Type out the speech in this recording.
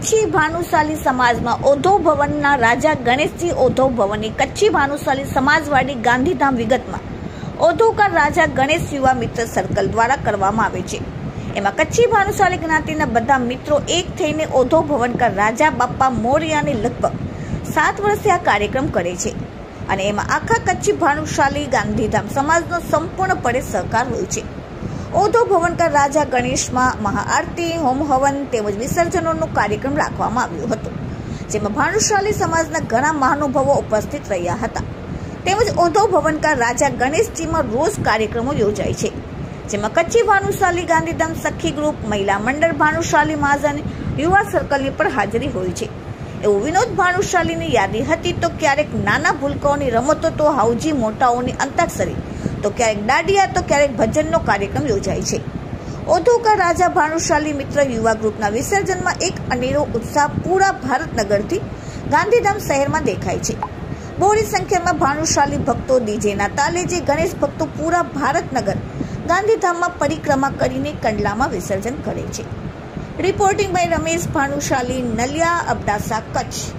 કચ્છી ભાનુશાલી સમાજમાં ઓધવ ભવનના રાજા ગણેશજી ઓધવ ભવનની કચ્છી ભાનુશાલી સમાજવાડી ગાંધીધામ વિગતમાં ઓધવકાર રાજા ગણેશ યુવા મિત્ર સર્કલ દ્વારા કરવામાં આવે છે। એમાં કચ્છી ભાનુશાલી જ્ઞાતિના બધા મિત્રો એક થઈને ઓધવ ભવનકાર રાજા બાપા મોરિયાને લગભગ 7 વર્ષથી આ કાર્યક્રમ કરે છે અને એમાં આખા કચ્છી ભાનુશાલી ગાંધીધામ સમાજનો સંપૂર્ણપણે સહકાર હોય છે। ઓધવ ભવનકાર રાજા ગણેશમાં મહાઆરતી, હોમ હવન તેમજ વિસર્જનનો કાર્યક્રમ રાખવામાં આવ્યો હતો, જેમાં ભાનુશાલી સમાજના ઘણા મહાનુભાવો ઉપસ્થિત રહ્યા હતા। તેમજ ઓધવ ભવનકાર રાજા ગણેશજીમાં રોજ કાર્યક્રમો યોજાય છે, જેમાં કચ્છી ભાનુશાલી ગાંધીધામ સખી ગ્રુપ, મહિલા મંડળ ભાનુશાલી મહાજન, યુવા સર્કલની પણ હાજરી હોય છે। એવું વિનોદ ભાનુશાલીની યાદી હતી તો ક્યારેક નાના ભૂલકાઓની રમતો, તો હાઉજી મોટાઓની અંતાક્ષરી, તો ક્યારેક દાંડિયા, તો ક્યારેક ભજનનો કાર્યક્રમ યોજાય છે। ઓધવકાર રાજા ભાનુશાલી મિત્ર યુવા ગ્રુપના વિસર્જનમાં એક અનેરો ઉત્સાહ પૂરા ભારતનગરથી ગાંધીધામ શહેરમાં દેખાય છે। બહોળી સંખ્યામાં ભાનુશાલી ભક્તો ડીજેના તાલે જે ગણેશ ભક્તો પૂરા ભારતનગર ગાંધીધામમાં પરિક્રમા કરીને કંડલામાં વિસર્જન કરે છે। Reporting by Ramesh Bhanushali, Naliya, Abdasa, Kutch.